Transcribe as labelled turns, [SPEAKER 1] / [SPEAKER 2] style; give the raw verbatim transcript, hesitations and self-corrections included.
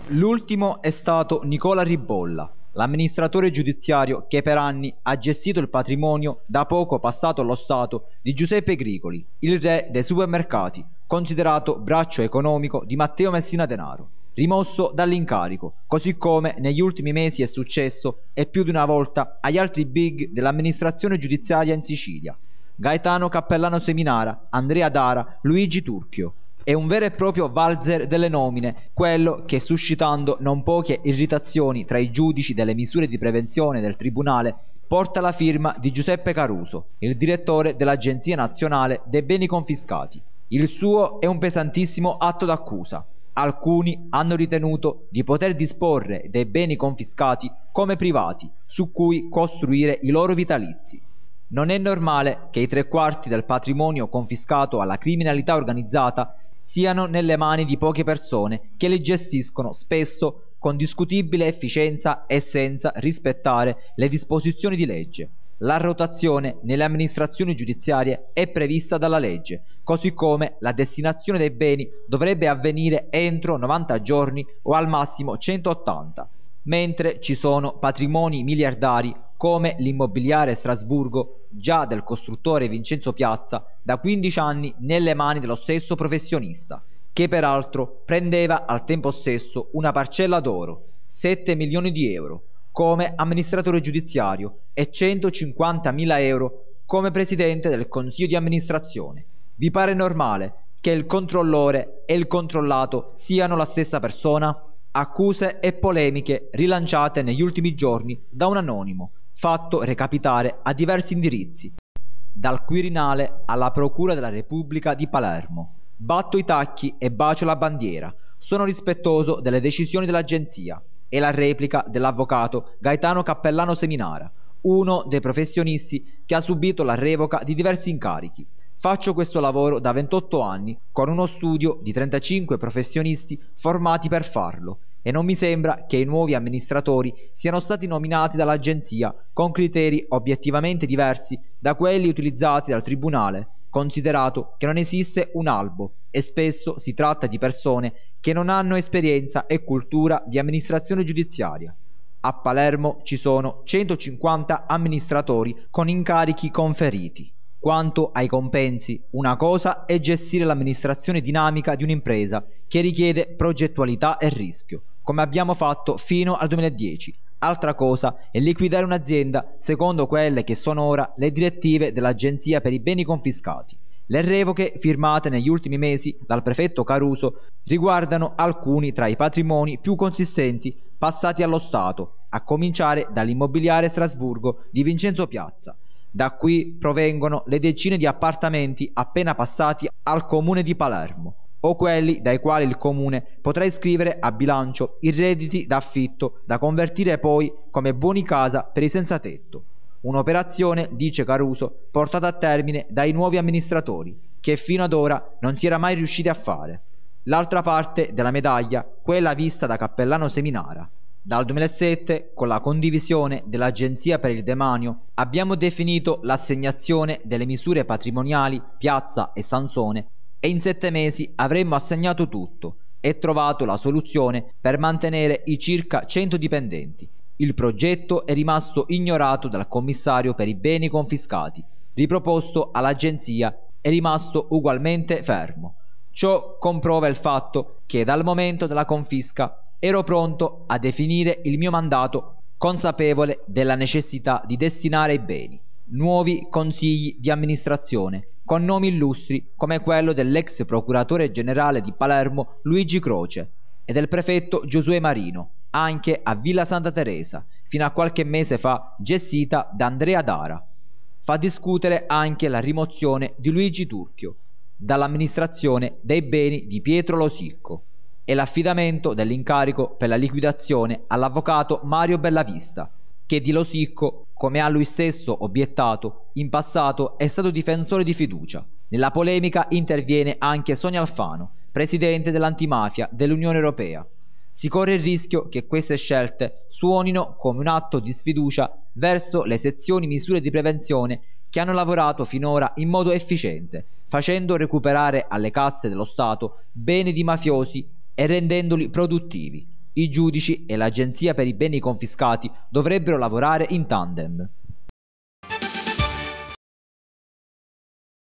[SPEAKER 1] L'ultimo è stato Nicola Ribolla, l'amministratore giudiziario che per anni ha gestito il patrimonio da poco passato allo Stato di Giuseppe Gricoli, il re dei supermercati, considerato braccio economico di Matteo Messina Denaro, rimosso dall'incarico, così come negli ultimi mesi è successo e più di una volta agli altri big dell'amministrazione giudiziaria in Sicilia: Gaetano Cappellano Seminara, Andrea Dara, Luigi Turchio. È un vero e proprio valzer delle nomine, quello che, suscitando non poche irritazioni tra i giudici delle misure di prevenzione del Tribunale, porta la firma di Giuseppe Caruso, il direttore dell'Agenzia Nazionale dei Beni Confiscati. Il suo è un pesantissimo atto d'accusa. Alcuni hanno ritenuto di poter disporre dei beni confiscati come privati, su cui costruire i loro vitalizi. Non è normale che i tre quarti del patrimonio confiscato alla criminalità organizzata siano nelle mani di poche persone che li gestiscono spesso con discutibile efficienza e senza rispettare le disposizioni di legge. La rotazione nelle amministrazioni giudiziarie è prevista dalla legge, così come la destinazione dei beni dovrebbe avvenire entro novanta giorni o al massimo centottanta, mentre ci sono patrimoni miliardari come l'immobiliare Strasburgo, già del costruttore Vincenzo Piazza, da quindici anni nelle mani dello stesso professionista, che peraltro prendeva al tempo stesso una parcella d'oro, sette milioni di euro, come amministratore giudiziario e centocinquantamila euro come presidente del consiglio di amministrazione. Vi pare normale che il controllore e il controllato siano la stessa persona? Accuse e polemiche rilanciate negli ultimi giorni da un anonimo, fatto recapitare a diversi indirizzi, dal Quirinale alla Procura della Repubblica di Palermo. Batto i tacchi e bacio la bandiera, sono rispettoso delle decisioni dell'agenzia. E la replica dell'avvocato Gaetano Cappellano Seminara, uno dei professionisti che ha subito la revoca di diversi incarichi. Faccio questo lavoro da ventotto anni, con uno studio di trentacinque professionisti formati per farlo, e non mi sembra che i nuovi amministratori siano stati nominati dall'agenzia con criteri obiettivamente diversi da quelli utilizzati dal Tribunale, considerato che non esiste un albo e spesso si tratta di persone che non hanno esperienza e cultura di amministrazione giudiziaria. A Palermo ci sono centocinquanta amministratori con incarichi conferiti. Quanto ai compensi, una cosa è gestire l'amministrazione dinamica di un'impresa che richiede progettualità e rischio, come abbiamo fatto fino al duemiladieci. Altra cosa è liquidare un'azienda secondo quelle che sono ora le direttive dell'Agenzia per i beni confiscati. Le revoche firmate negli ultimi mesi dal prefetto Caruso riguardano alcuni tra i patrimoni più consistenti passati allo Stato, a cominciare dall'immobiliare Strasburgo di Vincenzo Piazza. Da qui provengono le decine di appartamenti appena passati al comune di Palermo, o quelli dai quali il comune potrà iscrivere a bilancio i redditi d'affitto da convertire poi come buoni casa per i senza tetto. Un'operazione, dice Caruso, portata a termine dai nuovi amministratori, che fino ad ora non si era mai riusciti a fare. L'altra parte della medaglia, quella vista da Cappellano Seminara. Dal duemilasette, con la condivisione dell'Agenzia per il Demanio, abbiamo definito l'assegnazione delle misure patrimoniali Piazza e Sansone e in sette mesi avremmo assegnato tutto e trovato la soluzione per mantenere i circa cento dipendenti. Il progetto è rimasto ignorato dal commissario per i beni confiscati, riproposto all'agenzia è rimasto ugualmente fermo. Ciò comprova il fatto che dal momento della confisca ero pronto a definire il mio mandato, consapevole della necessità di destinare i beni. Nuovi consigli di amministrazione, con nomi illustri come quello dell'ex procuratore generale di Palermo Luigi Croce e del prefetto Giosuè Marino, anche a Villa Santa Teresa, fino a qualche mese fa gestita da Andrea Dara. Fa discutere anche la rimozione di Luigi Turchio dall'amministrazione dei beni di Pietro Losicco e l'affidamento dell'incarico per la liquidazione all'avvocato Mario Bellavista, che di Losicco, come ha lui stesso obiettato, in passato è stato difensore di fiducia. Nella polemica interviene anche Sonia Alfano, presidente dell'antimafia dell'Unione Europea. Si corre il rischio che queste scelte suonino come un atto di sfiducia verso le sezioni misure di prevenzione che hanno lavorato finora in modo efficiente, facendo recuperare alle casse dello Stato beni di mafiosi e rendendoli produttivi. I giudici e l'Agenzia per i beni confiscati dovrebbero lavorare in tandem.